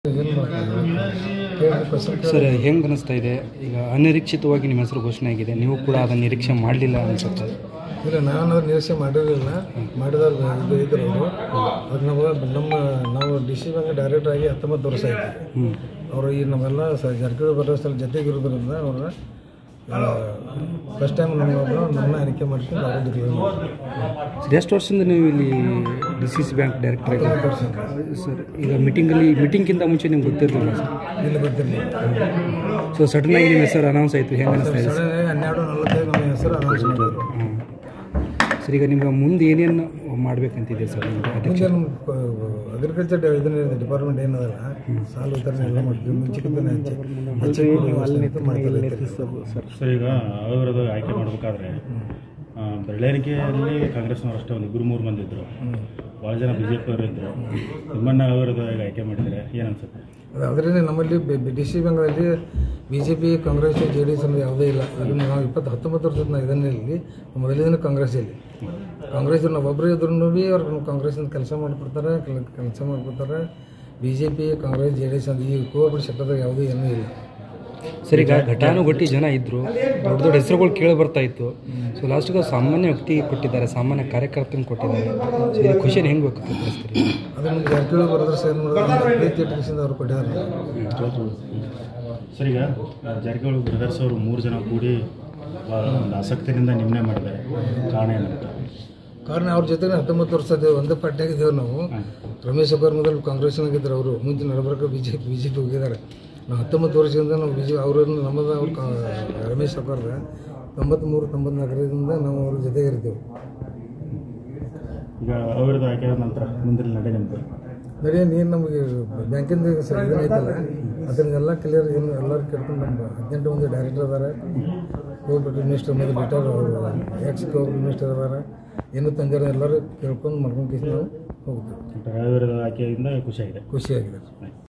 Sir ಹೆಂಗೆ ಅನಿಸ್ತಾ ಇದೆ ಈಗ ಅನಿರೀಕ್ಷಿತವಾಗಿ ನಿಮ್ಮ ಹೆಸರು ಘೋಷಣೆ ಆಗಿದೆ, ನೀವು ಕೂಡ ಅದನ್ನು ನಿರೀಕ್ಷೆ ಮಾಡಲಿಲ್ಲ ಅನ್ಸುತ್ತೆ? ಇಲ್ಲ, ನಾನು ನಿರೀಕ್ಷೆ ಮಾಡಿರಲಿಲ್ಲ. ಮಾಡಿದವ್ರು ಇದು ಇದ್ರು ಅವರು ನಾವು ಡಿ ಸಿ ಬ್ಯಾಂಕ್ ಡೈರೆಕ್ಟರ್ ಆಗಿ 19 ವರ್ಷ ಆಯಿತು. ಅವರು ಈ ನಮ್ಮೆಲ್ಲ ಜಾರಕಿಹೊಳಿ ಭರವಸೆ ಜೊತೆಗಿರೋದ್ರಿಂದ ಅವ್ರ ಫಸ್ಟ್ ಟೈಮ್ ನಮ್ಮನ್ನ ಆಯ್ಕೆ ಮಾಡ್ಕೊಂಡು ಅವರು ಡಿಕ್ಲೇರ್ ಮಾಡಿದ್ರು. ಎಷ್ಟು ವರ್ಷದಿಂದ ನೀವು ಇಲ್ಲಿ DCC ಬ್ಯಾಂಕ್ ಡೈರೆಕ್ಟರ್ ಆಗಿ? ಸರ್ ಈಗ ಮೀಟಿಂಗ್ಗಿಂತ ಮುಂಚೆ ನಿಮ್ಗೆ ಗೊತ್ತಿರಲಿಲ್ಲ ಸರ್? ಇಲ್ಲಿ ಗೊತ್ತಿರಲಿಲ್ಲ. ಸೊ ಸಡನ್ ಆಗಿ ನಿಮ್ಮ ಹೆಸರು ಅನೌನ್ಸ್ ಆಯಿತು, ಹೆಂಗೆ ಅನಿಸ್ತಾ ಇದೆ? 12:45 ನಮ್ಮ ಹೆಸರು ಅನೌನ್ಸ್ ಮಾಡಿದ್ರು. ಸರ್ ಈಗ ನಿಮ್ಗೆ ಮುಂದೆ ಏನೇನು ಮಾಡಬೇಕಂತಿದೆ ಸರ್? ಮುಂದೆ ನಮ್ಮ ಅಗ್ರಿಕಲ್ಚರ್ ಇದನ್ನ ಡಿಪಾರ್ಟ್ಮೆಂಟ್ ಏನದಲ್ಲ, ಸಾಲ ವಿತರಣೆ ಎಲ್ಲ ಮಾಡ್ತೀವಿ. ಸರ್ ಈಗ ಅವರದ ಆಯ್ಕೆ ಮಾಡಬೇಕಾದ್ರೆ ಬೆಳ್ಳರಿಕೆಯಲ್ಲಿ ಕಾಂಗ್ರೆಸ್ನವರು ಅಷ್ಟೇ ಒಂದು 3 ಮಂದಿ ಇದ್ದರು, ಭಾಳ ಜನ BJP ಅವರು ಇದ್ದರು. ನಿಮ್ಮನ್ನು ಅವರದ ಆಯ್ಕೆ ಮಾಡಿದರೆ ಏನು ಅನ್ಸುತ್ತೆ? ಅದರಿಂದ ನಮ್ಮಲ್ಲಿ DC ಬ್ಯಾಂಕ್ಗಳಲ್ಲಿ BJP, ಕಾಂಗ್ರೆಸ್, JDS ಅನ್ನೋದು ಯಾವುದೇ ಇಲ್ಲ. ಈಗ ನಾವು 19 ವರ್ಷದ ಇದನ್ನಲ್ಲಿ ಮೊದಲಿನ ಕಾಂಗ್ರೆಸ್ ಇಲ್ಲಿ ಕಾಂಗ್ರೆಸ್ ನಾವೊಬ್ಬರು ಇದ್ರೂ ಭೀ ಅವ್ರು ನಮ್ಮ ಕಾಂಗ್ರೆಸ್ಸಿಂದ ಕೆಲಸ ಮಾಡ್ಕೊಡ್ತಾರೆ. BJP, ಕಾಂಗ್ರೆಸ್, JDS ಅಂತ ಈ ಕೋವಿಡ್ ಸೆಕ್ಟರ್ದಾಗ ಯಾವುದೂ ಏನೂ ಇಲ್ಲ. ಸರ್ ಈಗ ಘಟಾನುಘಟಿ ಜನ ಇದ್ದರು, ದೊಡ್ಡ ಹೆಸರುಗಳು ಕೇಳಿ ಬರ್ತಾ ಇತ್ತು. ಸೊ ಲಾಸ್ಟಿಗೆ ಸಾಮಾನ್ಯ ವ್ಯಕ್ತಿಗೆ ಕೊಟ್ಟಿದ್ದಾರೆ, ಸಾಮಾನ್ಯ ಕಾರ್ಯಕರ್ತನಿಗೆ ಕೊಟ್ಟಿದ್ದಾರೆ. ಸೊ ಇದು ಖುಷಿಯನ್ನು ಹೆಂಗೆ ವ್ಯಕ್ತಪಡಿಸ್ತೀರಿ? ಅದನ್ನು ಜಾರಕಿಹೊಳಿ ಬರೋದ್ರಸ್ ಏನು ಮಾಡೋದು ಪ್ರೀತಿ ಇಟ್ಟಿಸಿಂದ ಅವ್ರು ಕೊಟ್ಟಿದ್ದಾರೆ. ಸರ್ ಈಗ ಜಾರಕಿಹೊಳಿ ಬ್ರದರ್ಸ್ ಅವರು 3 ಜನ ಕೂಡಿ ಒಂದು ಆಸಕ್ತಿಯಿಂದ ನಿಮ್ಮನೆ ಮಾಡಿದ್ದಾರೆ, ಕಾರಣ ಏನಂತ? ಕಾರಣ ಅವ್ರ ಜೊತೆಗೆ 19 ವರ್ಷ ಒಂದೇ ಪಾರ್ಟಿಯಾಗಿದ್ದೇವೆ ನಾವು. ರಮೇಶ್ ಅವ್ರ ಮೊದಲು ಕಾಂಗ್ರೆಸ್ನಾಗಿದ್ದರು, ಅವರು ಮುಂಚೆ ನಡಬರ್ಕ BJP ಹೋಗಿದ್ದಾರೆ. ನಾವು 19 ವರ್ಷದಿಂದ ನಾವು ಅವರನ್ನು ನಮ್ಮದು ಅವ್ರು ರಮೇಶ್ ಅವ್ರದ 93-94ರಿಂದ ನಾವು ಅವ್ರ ಜೊತೆಗೆ ಇರ್ತೀವಿ. ಈಗ ಅವರದ್ದು ಆಯ್ಕೆ ಆದ ನಂತರ ಮುಂದಿನ ನಡೆ ನೀನು ನಮಗೆ ಬ್ಯಾಂಕಿಂದ ಇದನ್ನೈತಲ್ಲ ಅದನ್ನೆಲ್ಲ ಕ್ಲಿಯರ್ ಏನು ಎಲ್ಲರೂ ಕೇಳ್ಕೊಂಡು ನಮ್ಮ 18 ಮಂದಿ ಡೈರೆಕ್ಟರ್ ಅದಾರೆ, ಕೋಆಪರೇಟಿವ್ ಮಿನಿಸ್ಟರ್ ಮೊದಲು ರಿಟೈರ್ ಅವರು ಎಕ್ಸ್ ಕೋಆಪರೇಟಿವ್ ಮಿನಿಸ್ಟರ್ ಅದಾರೆ, ಏನು ತಂದಿರೋ ಎಲ್ಲರೂ ಕೇಳ್ಕೊಂಡು ಮಾಡ್ಕೊಂಡು ನಾವು ಹೋಗ್ತೀವಿ. ಅವರದ ಆಯ್ಕೆಯಿಂದ ಖುಷಿಯಾಗಿದೆ.